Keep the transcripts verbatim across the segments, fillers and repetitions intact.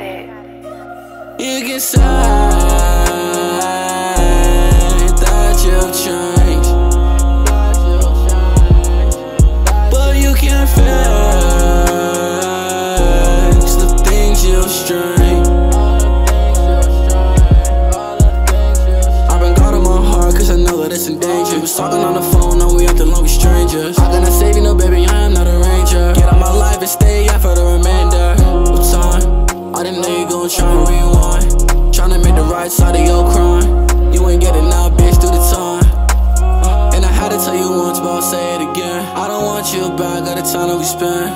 got it. You can say that you've changed, but you can't fix the things you've strained. I've been guarding my heart cause I know that it's in danger. Was talking on the phone, now we acting like we strangers. How can I save you? No baby, I am not a ranger. Get out my life and stay out for the remainder of time. I didn't know you gon' try and rewind, tryna make the right side of your crime. You ain't get it now, bitch, through the time. And I had to tell you once, but I'll say it again. I don't want you back at the time that we spent.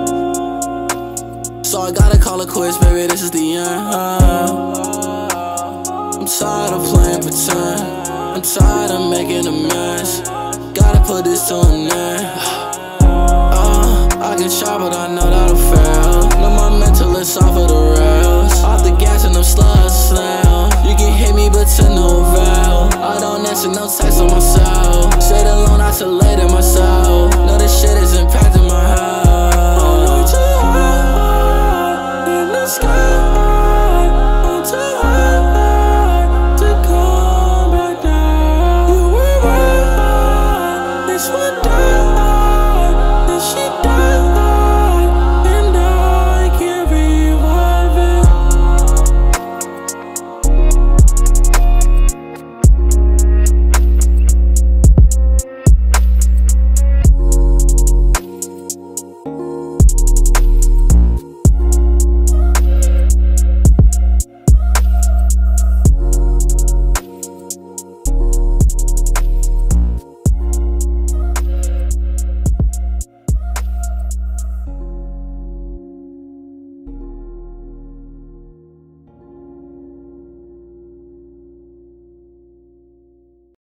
So I gotta call it quits, baby, this is the end. I'm tired of playing pretend, I'm tired of making a mess. Gotta put this to an end. uh, I can try, but I know that'll fail. No, my mental is off of the rails, off the gas and I'm slow as snail. You can hit me, but to no avail. I don't answer no text on myself. Stayed alone, isolated myself. Know this shit is impacting my health. I'm too high in the sky.